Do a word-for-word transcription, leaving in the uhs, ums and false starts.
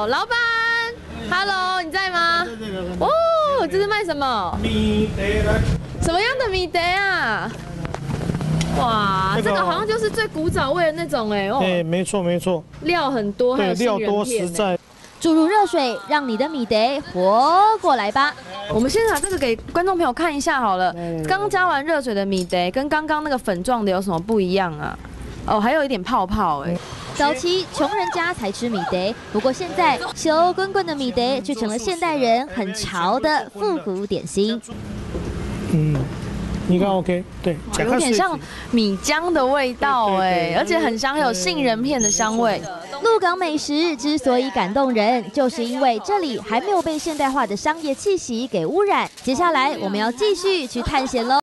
老板 ，Hello， 你在吗？哦，这是卖什么？ 米德来。 什么样的米德啊？哇，这个好像就是最古早味的那种哎。 对，没错没错。 料很多，还有料多实在。 注入热水，让你的米德活过来吧。 我们先把这个给观众朋友看一下好了。刚加完热水的米德跟刚刚那个粉状的有什么不一样啊？哦，还有一点泡泡哎。 早期穷人家才吃米德，不过现在油滚滚的米德却成了现代人很潮的复古点心。 嗯。你看 OK， 对， 有点像米浆的味道哎，而且很香，还有杏仁片的香味。 鹿港美食之所以感动人，就是因为这里还没有被现代化的商业气息给污染。接下来我们要继续去探险喽。